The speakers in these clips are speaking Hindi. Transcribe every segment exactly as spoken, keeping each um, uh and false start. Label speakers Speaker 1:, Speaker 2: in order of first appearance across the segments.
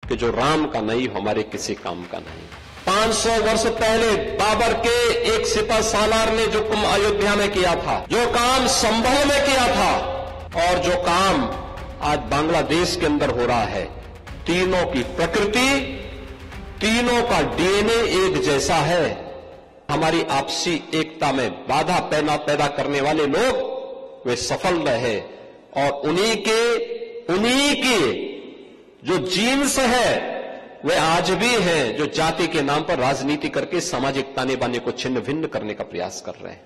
Speaker 1: कि जो राम का नहीं हमारे किसी काम का नहीं। पांच सौ वर्ष पहले बाबर के एक सिपह सालार ने जो काम अयोध्या में किया था, जो काम संभल में किया था, और जो काम आज बांग्लादेश के अंदर हो रहा है, तीनों की प्रकृति, तीनों का डीएनए एक जैसा है। हमारी आपसी एकता में बाधा पैदा पैदा करने वाले लोग वे सफल रहे, और उन्हीं के उन्हीं की जो जीन्स है वे आज भी हैं, जो जाति के नाम पर राजनीति करके सामाजिक ताने बाने को छिन्न भिन्न करने का प्रयास कर रहे हैं।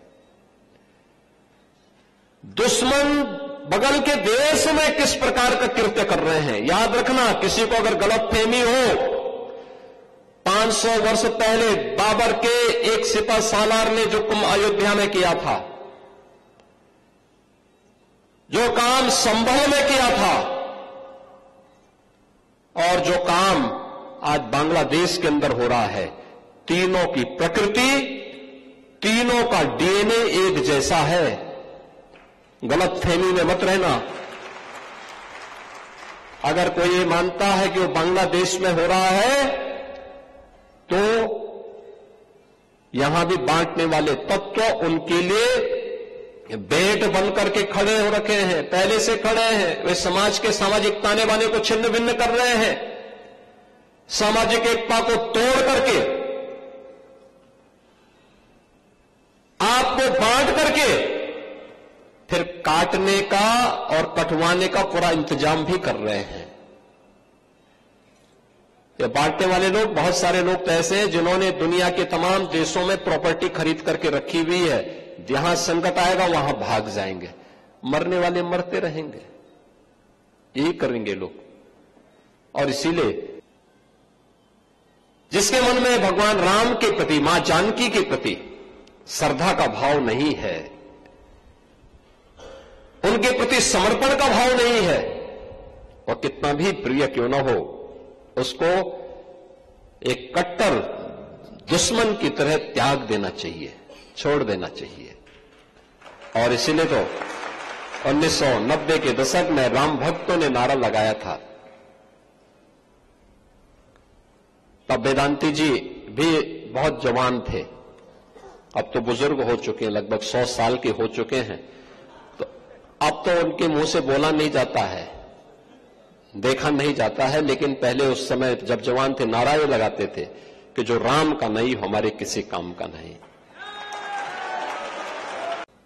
Speaker 1: दुश्मन बगल के देश में किस प्रकार का कृत्य कर रहे हैं, याद रखना। किसी को अगर गलतफहमी हो, पांच सौ वर्ष पहले बाबर के एक सिपह सालार ने जो काम अयोध्या में किया था, जो काम संभल में किया था, और जो काम आज बांग्लादेश के अंदर हो रहा है, तीनों की प्रकृति, तीनों का डीएनए एक जैसा है। गलतफहमी में मत रहना। अगर कोई ये मानता है कि वो बांग्लादेश में हो रहा है, तो यहां भी बांटने वाले तत्व उनके लिए बेट बन करके खड़े हो रखे हैं, पहले से खड़े हैं। वे समाज के सामाजिक ताने बाने को छिन्न भिन्न कर रहे हैं, सामाजिक एकता को तोड़ करके, आपको बांट करके फिर काटने का और कटवाने का पूरा इंतजाम भी कर रहे हैं। ये बांटने वाले लोग, बहुत सारे लोग तो ऐसे हैं जिन्होंने दुनिया के तमाम देशों में प्रॉपर्टी खरीद करके रखी हुई है। जहां संकट आएगा वहां भाग जाएंगे, मरने वाले मरते रहेंगे, यही करेंगे लोग। और इसीलिए जिसके मन में भगवान राम के प्रति, मां जानकी के प्रति श्रद्धा का भाव नहीं है, उनके प्रति समर्पण का भाव नहीं है, और कितना भी प्रिय क्यों न हो, उसको एक कट्टर दुश्मन की तरह त्याग देना चाहिए, छोड़ देना चाहिए। और इसीलिए तो उन्नीस सौ नब्बे के दशक में राम भक्तों ने नारा लगाया था। तब वेदांती जी भी बहुत जवान थे, अब तो बुजुर्ग हो चुके हैं, लगभग सौ साल के हो चुके हैं। तो अब तो उनके मुंह से बोला नहीं जाता है, देखा नहीं जाता है, लेकिन पहले उस समय जब जवान थे नारा ये लगाते थे कि जो राम का नहीं हमारे किसी काम का नहीं।